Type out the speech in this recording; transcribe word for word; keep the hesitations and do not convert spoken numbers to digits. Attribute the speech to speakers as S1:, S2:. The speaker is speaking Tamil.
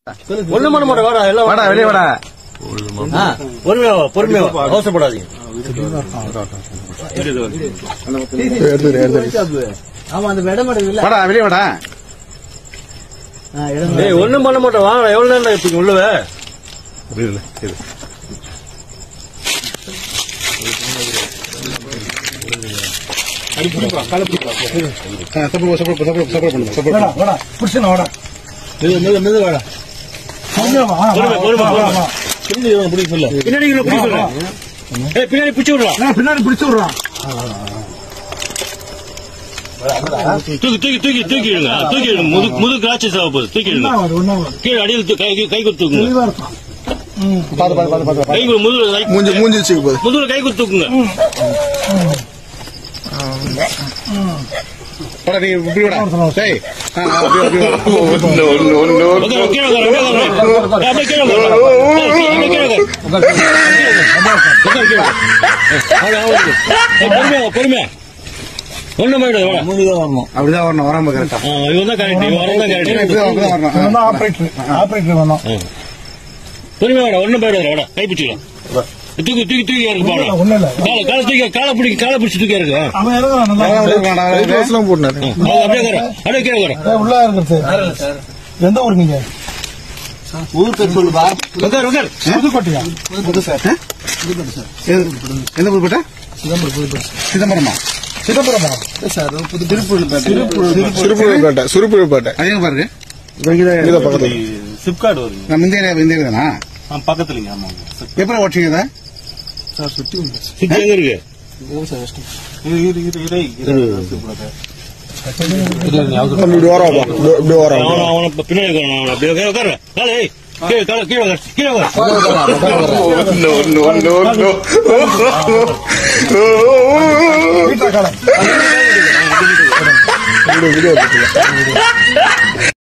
S1: ஒண்ணு பண்ண மாட்டேன். வாடா எல்லாம் வாடா வெளியே வாடா. பொறுமையா பொறுமையா அவசரப்படாதீங்க.
S2: ஆமா அந்த இடம் இல்ல.
S1: வாடா வெளியே வாடா. ஒண்ணும் பண்ண மாட்டேன். வாங்க எவ்வளவு நேரம் இப்ப உள்ளவே பின்னாடி பிடிச்சு விடலாம். பின்னாடி பிடிச்சு விடுறான். தூக்கி தூக்கி தூக்கி தூக்கிடுங்க. தூக்கிடுங்க. முது முது காய்ச்சி சாவ போகுது. தூக்கிடுங்க. கீழே அடியில் கை கை கொடுத்துக்குங்க. கை முதுகுல மூஞ்சி மூஞ்சி முதுகுல கை கொடுத்துக்குங்க. பொறுமையா ஒண்ணும் அப்படிதான் வரணும். வராம கரெக்டா இவன் தான் கரெக்ட். இவன் வரதான் கரெக்ட். ஆபரேட்டர் வரணும். பொறுமையா வாடா. ஒண்ணும் போயிடாது. வாடா கை பிடிச்சிக்கலாம். தூக்கி தூக்கி தூக்கி இருக்கு. காலை தூக்கி காலை பிடிக்க காலை பிடிச்சி தூக்கி இருக்கு. அப்படியே கீழே வர உள்ள இருக்கு. எந்த ஊருக்கு நீங்க? ஊர் பேர் சொல்லுப்பா. புதுக்கோட்டையா? எந்த புதுக்கோட்டை? சிதம்பரமா? சிதம்பரமா சார்? திருப்பூர்பேட்டை. சுருப்பூர்பேட்டை. அதே பாருங்க. பக்கத்துல சிப்கார்டு வருது. இந்தியா இந்தியா பக்கத்துலங்க. ஆமா. எப்படி ஓட்டுறீங்க சார்? சுத்தி சுத்தி எங்க இருக்கு? பின்னாடி